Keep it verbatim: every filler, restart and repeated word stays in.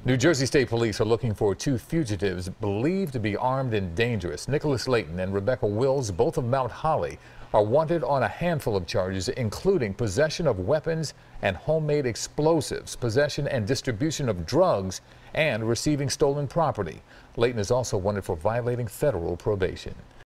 New Jersey State Police are looking for two fugitives believed to be armed and dangerous. Nicholas Layton and Rebecca Wills, both of Mount Holly, are wanted on a handful of charges, including possession of weapons and homemade explosives, possession and distribution of drugs, and receiving stolen property. Layton is also wanted for violating federal probation.